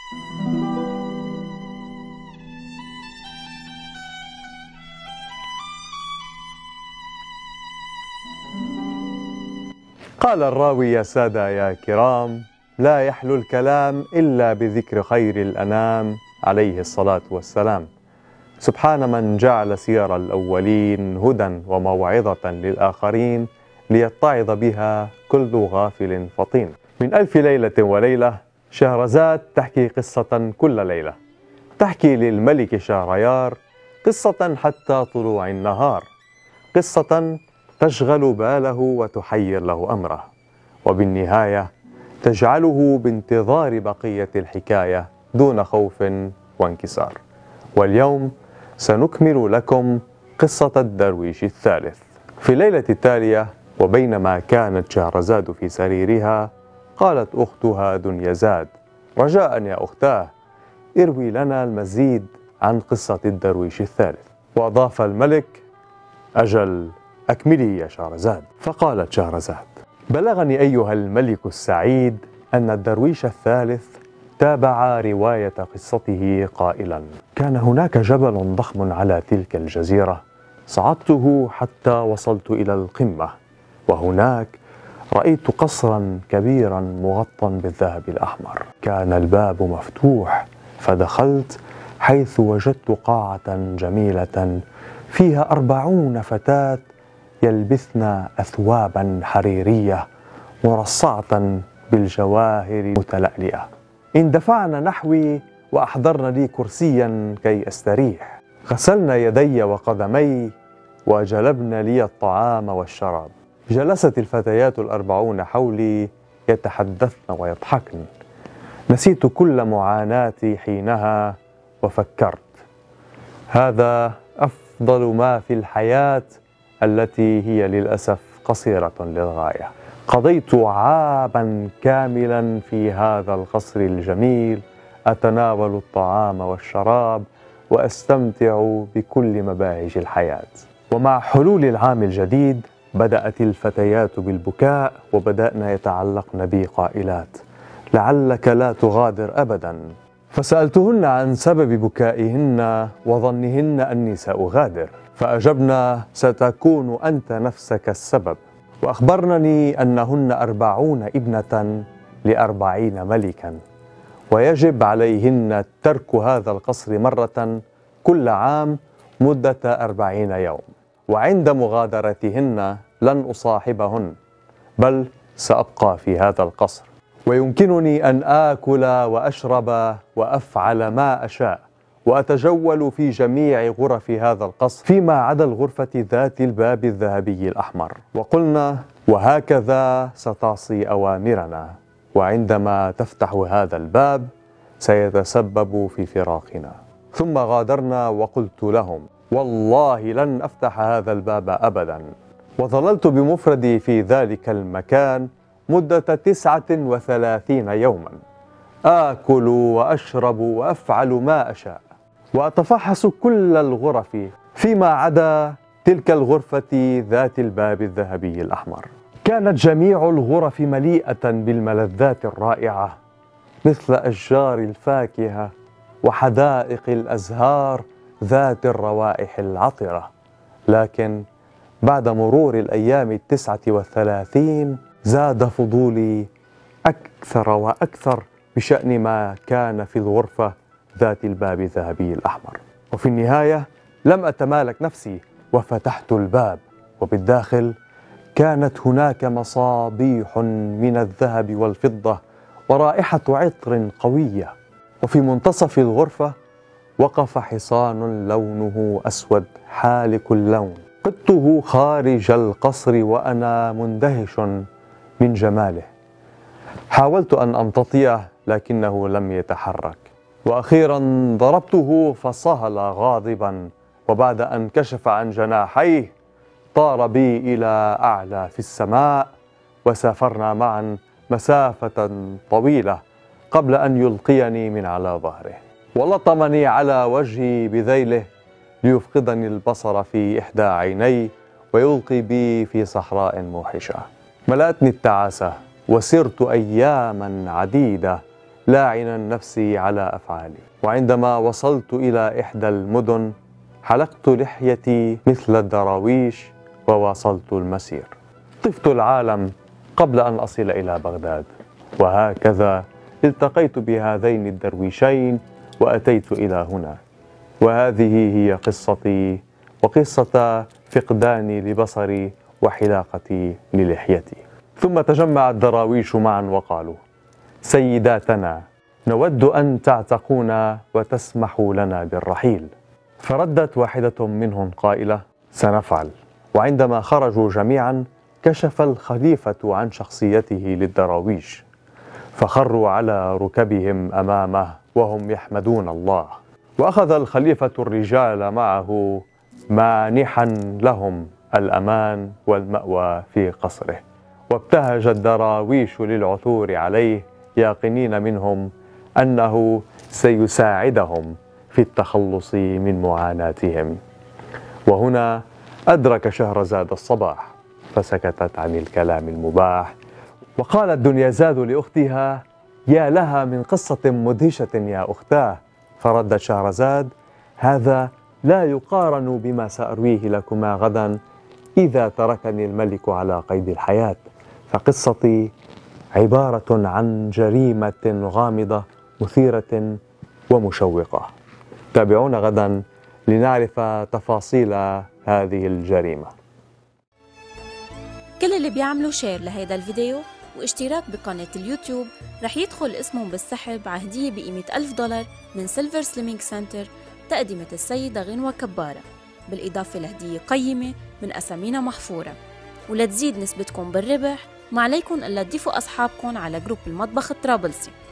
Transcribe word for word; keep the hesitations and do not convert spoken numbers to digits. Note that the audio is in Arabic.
قال الراوي: يا سادة يا كرام، لا يحلو الكلام إلا بذكر خير الأنام عليه الصلاة والسلام. سبحان من جعل سير الأولين هدى وموعظة للآخرين، ليتعظ بها كل غافل فطين. من ألف ليلة وليلة شهرزاد تحكي قصة كل ليلة، تحكي للملك شهريار قصة حتى طلوع النهار، قصة تشغل باله وتحير له أمره، وبالنهاية تجعله بانتظار بقية الحكاية دون خوف وانكسار. واليوم سنكمل لكم قصة الدرويش الثالث. في الليلة التالية، وبينما كانت شهرزاد في سريرها، قالت أختها دنيزاد: رجاء يا أختاه، اروي لنا المزيد عن قصة الدرويش الثالث. وأضاف الملك: أجل، أكملي يا شهرزاد. فقالت شهرزاد: بلغني أيها الملك السعيد أن الدرويش الثالث تابع رواية قصته قائلا: كان هناك جبل ضخم على تلك الجزيرة، صعدته حتى وصلت إلى القمة، وهناك رأيت قصرا كبيرا مغطى بالذهب الأحمر. كان الباب مفتوح، فدخلت حيث وجدت قاعة جميلة فيها أربعون فتاة يلبسن أثوابا حريرية مرصعة بالجواهر متلألئة. اندفعن نحوي وأحضرن لي كرسيا كي أستريح، غسلن يدي وقدمي وجلبن لي الطعام والشراب. جلست الفتيات الأربعون حولي يتحدثن ويضحكن. نسيت كل معاناتي حينها وفكرت: هذا أفضل ما في الحياة التي هي للأسف قصيرة للغاية. قضيت عاما كاملا في هذا القصر الجميل، أتناول الطعام والشراب وأستمتع بكل مباهج الحياة. ومع حلول العام الجديد بدأت الفتيات بالبكاء، وبدأن يتعلقن بي قائلات: لعلك لا تغادر أبدا. فسألتهن عن سبب بكائهن وظنهن أني سأغادر، فأجبن: ستكون أنت نفسك السبب. وأخبرنني أنهن أربعون ابنة لأربعين ملكا، ويجب عليهن ترك هذا القصر مرة كل عام مدة أربعين يوم، وعند مغادرتهن لن أصاحبهن، بل سأبقى في هذا القصر، ويمكنني أن آكل وأشرب وأفعل ما أشاء، وأتجول في جميع غرف هذا القصر فيما عدا الغرفة ذات الباب الذهبي الأحمر. وقلنا: وهكذا ستعصي أوامرنا، وعندما تفتح هذا الباب سيتسبب في فراقنا. ثم غادرنا، وقلت لهم: والله لن أفتح هذا الباب أبدا. وظللت بمفردي في ذلك المكان مدة تسعة وثلاثين يوما، آكل وأشرب وأفعل ما أشاء، وأتفحص كل الغرف فيما عدا تلك الغرفة ذات الباب الذهبي الأحمر. كانت جميع الغرف مليئة بالملذات الرائعة، مثل أشجار الفاكهة وحدائق الأزهار ذات الروائح العطرة. لكن بعد مرور الأيام التسعة والثلاثين زاد فضولي أكثر وأكثر بشأن ما كان في الغرفة ذات الباب الذهبي الأحمر. وفي النهاية لم أتمالك نفسي وفتحت الباب، وبالداخل كانت هناك مصابيح من الذهب والفضة ورائحة عطر قوية. وفي منتصف الغرفة وقف حصان لونه أسود حالك اللون، قدته خارج القصر وأنا مندهش من جماله. حاولت أن أمتطيه لكنه لم يتحرك، وأخيرا ضربته فصهل غاضبا، وبعد أن كشف عن جناحيه طار بي إلى أعلى في السماء، وسافرنا معا مسافة طويلة قبل أن يلقيني من على ظهره، ولطمني على وجهي بذيله ليفقدني البصر في إحدى عيني ويلقي بي في صحراء موحشة. ملأتني التعاسة، وسرت أياما عديدة لاعنا نفسي على أفعالي. وعندما وصلت إلى إحدى المدن حلقت لحيتي مثل الدراويش وواصلت المسير. طفت العالم قبل أن أصل إلى بغداد، وهكذا التقيت بهذين الدرويشين وأتيت إلى هنا. وهذه هي قصتي وقصة فقداني لبصري وحلاقتي للحيتي. ثم تجمع الدراويش معا وقالوا: سيداتنا، نود أن تعتقونا وتسمحوا لنا بالرحيل. فردت واحدة منهم قائلة: سنفعل. وعندما خرجوا جميعا كشف الخليفة عن شخصيته للدراويش، فخروا على ركبهم أمامه وهم يحمدون الله. وأخذ الخليفة الرجال معه مانحا لهم الأمان والمأوى في قصره. وابتهج الدراويش للعثور عليه يقنين منهم أنه سيساعدهم في التخلص من معاناتهم. وهنا أدرك شهرزاد الصباح فسكتت عن الكلام المباح، وقالت دنيازاد لأختها: يا لها من قصة مدهشة يا أختاه. فردت شهرزاد: هذا لا يقارن بما سأرويه لكما غدا إذا تركني الملك على قيد الحياة، فقصتي عبارة عن جريمة غامضة مثيرة ومشوقة. تابعونا غدا لنعرف تفاصيل هذه الجريمة. كل اللي بيعملوا شير لهيدا الفيديو واشتراك بقناة اليوتيوب رح يدخل اسمهم بالسحب على هدية بقيمة ألف دولار من سيلفر سليمينج سنتر تقدمت السيدة غنوة كبارة، بالإضافة لهدية قيمة من أسامينا محفورة. ولتزيد نسبتكم بالربح ما عليكم إلا تضيفوا أصحابكم على جروب المطبخ الطرابلسي.